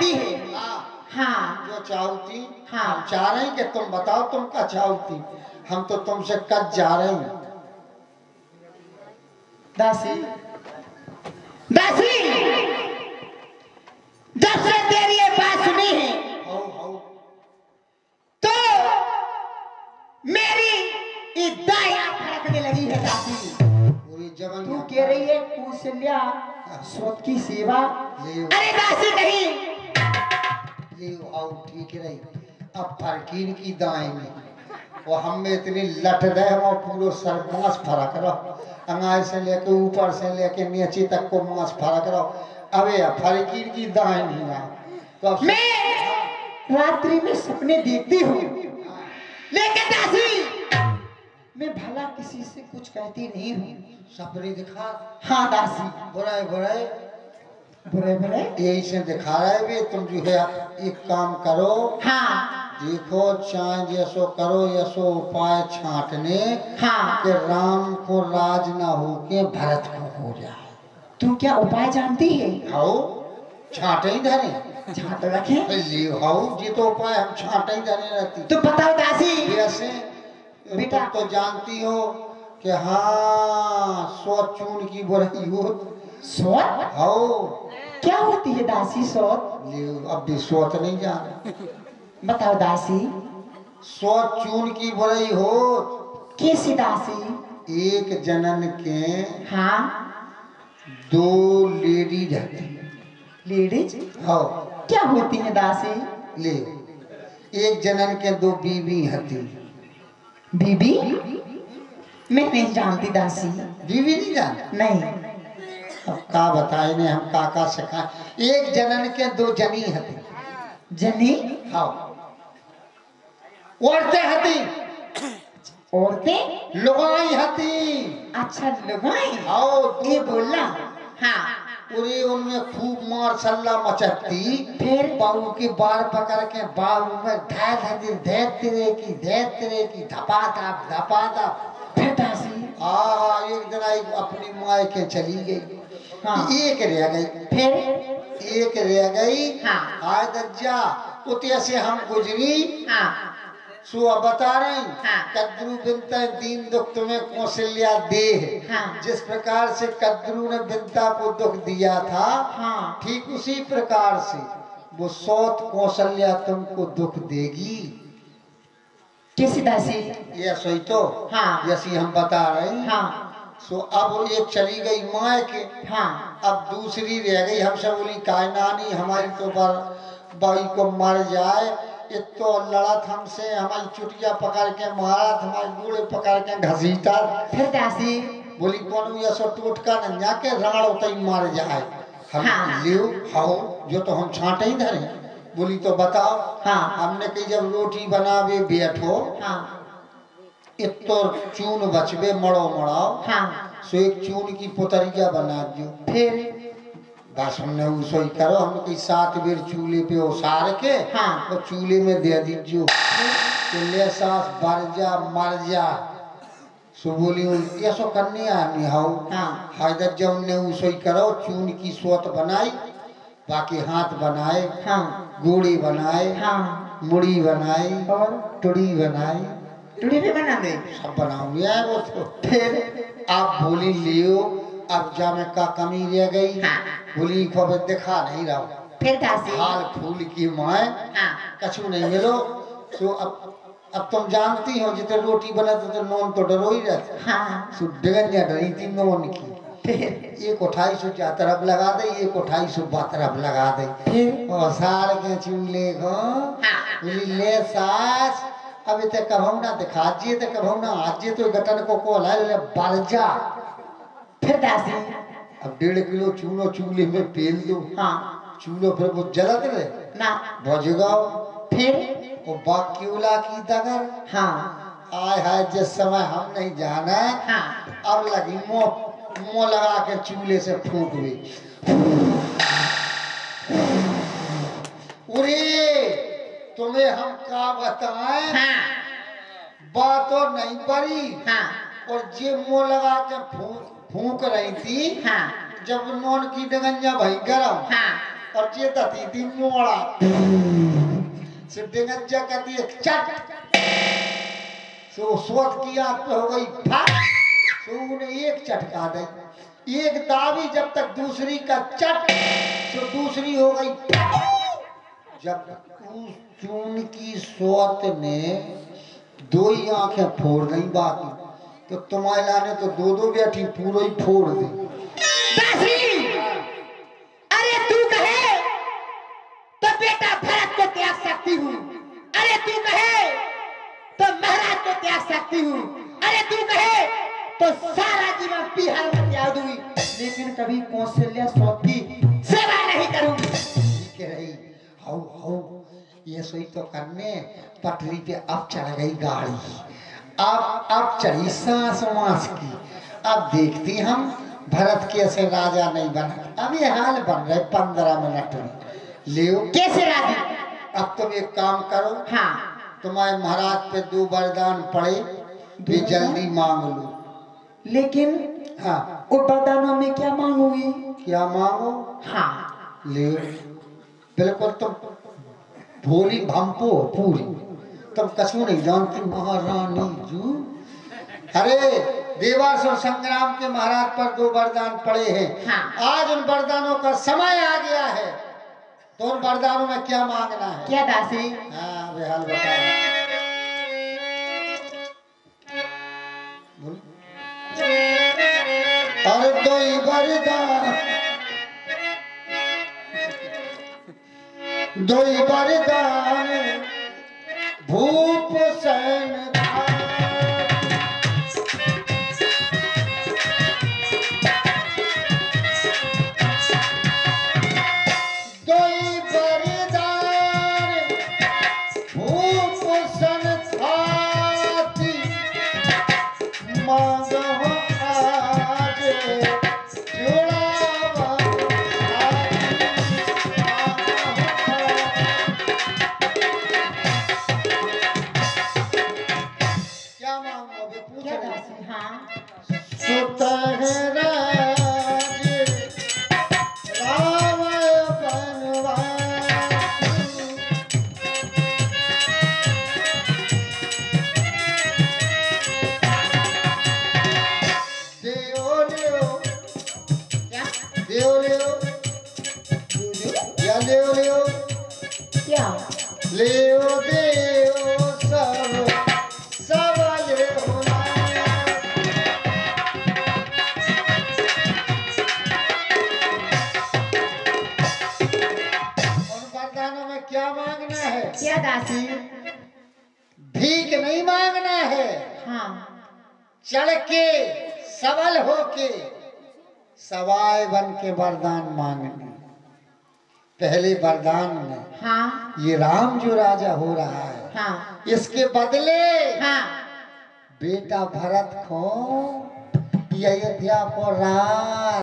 चाहती है। हाँ जो चाहती। हाँ। हम चाह रहे हैं कि तुम बताओ तुम क्या चाहती। हम तो तुमसे कद जा रहे हैं। दासी दासी जब से तेरी ये बात सुनी है तो मेरी दाया फड़कने लगी है दासी। तू कह रही है कौशल्या सोच की सेवा। अरे दासी नहीं ठीक रही। अब फरकीन की दाएं में वो हम में इतनी लट रहे वो पूरा सरमास फरक रहो। अंगाई से लेके ऊपर से लेके नीचे तक को मांस फरक रहो। अबे फरकीन की दाएं नहीं है तो मैं रात्रि में सपने देखती हूँ लेकिन दासी मैं भला किसी से कुछ कहती नहीं हूँ। सपने दिखा। हाँ दासी बुराई बुराई बुरे बुरे यही से दिखा रहा है भी। तुम जो है एक काम करो। हाँ देखो चाहे जैसो करो ऐसो उपाय छांटने। हाँ कि राम को राज ना हो के भरत को हो जाए। तू क्या उपाय जानती है? हाउ छांटे ही धरे छांट रखे हाउ जी तो उपाय हम छांटे ही धरे रहती। तो बताओ दासी। ऐसे बेटा तो जानती हो कि हाँ सोच चून की बुराई हो। सोच हाउ क्या होती है दासी सोच? अब भी सोच नहीं जाना। बताओ दासी। सोच चून की बुराई हो कैसी दासी? एक जनन के हाँ 2 लेडीज हती। लेडीज हाँ क्या होती है दासी? ले एक जनन के 2 बीवी हती। बीबी मैं नहीं जानती दासी। बीवी नहीं जान? नहीं। अब का बताए ने हम काका सिखाए। एक जनन के 2 जनी हती। जनी हाँ औरतें हती। औरतें लुगाई हती। अच्छा लुगाई। हाँ ये बोलना। हाँ पूरे उनमें खूब मार सल्ला मचती। फिर बाबू के बाल पकड़ के बाबू में धैर्य की धपाता। फिर दासी एक दिन आई अपनी माँ के चली गई। हाँ। एक रह गई। फिर एक रह गई। हाँ। आय दज्जा उते से हम गुजरी। हाँ सो अब बता रही। हाँ। कद्रू बिनता दीन दुख तुम्हें कौशल्या दे। हाँ। जिस प्रकार से कद्रू ने बिनता को दुख दिया था हाँ ठीक उसी प्रकार से वो सौत कौशल्या तुमको दुख देगी। कैसी दासी? ये सही तो हाँ। जैसी हम बता रहे हैं। हाँ सो अब एक चली गई माँ के। हाँ अब दूसरी रह गई। हमसे बोली कायनानी हमारी तो बाई को मर जाए। ये तो लड़त हमसे हमारी चुटिया पकड़ के मारा हमारे बूढ़े पकड़ के घसीटा। फिर दासी बोली कौन ये सो टोटका न जाके रगड़ उतई मार जाए। हम हाँ। लियो हाओ जो तो हम छांटे ही धरे। बोली तो बताओ। हाँ। हमने कही जब रोटी बनावे बैठो हाँ इतो चून बचबे मड़ो मड़ाओ। हाँ सो एक चून की पुतरिया बना दियो। फिर बस हमने उसो ही करो। हमने कही 7 बेर चूल्हे पे उसार के हाँ। तो चूल्हे में दे दीजियो कि ले सास भर जा मर जा। सो बोली ये सो करनी है हाउ। हाँ। हायदर जब ने उसो ही करो। चून की सोत बनाई बाकी हाथ बनाए। हाँ गोड़ी बनाए। हाँ मुड़ी बनाई और टुड़ी बनाई। टुड़ी भी बना दे। सब बनाऊंगी है वो तो। फिर आप बोली लियो अब जा में का कमी रह गई। हाँ। बोली खबर दिखा नहीं रहा। फिर दासी हाल फूल की माए हाँ कछु नहीं मिलो। तो अब तुम जानती हो जितने रोटी बनाते तो नॉन तो डरो ही रहते। हाँ सो डगनिया डरी थी नॉन की। फिर एक उठाई सो जा तरफ लगा दे एक उठाई सो बा तरफ लगा दे। फिर और सार के चूल्हे को बोली ले सास अब इतने कभू ना दिखा जिए तो कभू ना आज तो गटन को कोला बल जा। फिर दासी अब 1.5 किलो चूनो चूल्हे में पेल दो। हाँ चूल्हो फिर वो जलत रहे ना। भजगाओ। फिर वो बाक्यूला की दगर। हाँ आय हाय जिस समय हम नहीं जाना। हाँ अब लगी मुंह लगा के चूल्हे से फूक गई। उरे तुम्हें हम का बताएं। हाँ बात और नहीं पड़ी। हाँ और जे मुंह लगा के फूक रही थी। हाँ जब नॉन की डगंजा भाई गरम हाँ और ये दती थी मोड़ा से डेंगज्जा का दिए चट सो स्वत की आंख पे हो गई फट सो उन्हें एक चटका दे एक दावी जब तक दूसरी का चट तो दूसरी हो गई जब उस चून की स्वत ने दो ही आंखें फोड़ दी बाकी तो तुम्हारा ने तो दो दो बैठी पूरा ही फोड़ दी। अरे तू कहे तो बेटा भरत को त्याग सकती हूँ, अरे तू कहे तो महाराज को त्याग सकती हूँ, अरे तू कहे तो सारा जीवन बिहार में त्याग दूंगी, लेकिन कभी कौशल्या स्वत की सेवा नहीं करूंगी। कह रही हाउ हाउ ये सोई तो करने पटरी पे अब चढ़ गई गाड़ी, अब चढ़ी सांस वास की। अब देखती हम भरत कैसे राजा नहीं बना। अब ये हाल बन रहे 15 मिनट में लियो कैसे राजा। अब तुम एक काम करो, हाँ तुम्हारे महाराज पे 2 वरदान पड़े भी जल्दी मांग लो। लेकिन हाँ उन वरदानों में क्या मांगोगी। क्या मांगो। हाँ लियो बिल्कुल तुम भोली भंपो पूरी तुम कछु नहीं जानती महारानी जू। अरे देवासुर संग्राम के महाराज पर 2 वरदान पड़े हैं। हाँ। आज उन वरदानों का समय आ गया है तो उन वरदानों में क्या मांगना है। क्या दासी। हाँ वे हाल बताओ। अरे 2 वरदान 2 वरदान भूप सैन भीख नहीं मांगना है। हाँ। चढ़ के सबल होके सवाय बन के वरदान मांगने। पहले वरदान में हाँ। ये राम जो राजा हो रहा है हाँ। इसके बदले हाँ। बेटा भरत को अयोध्या को राज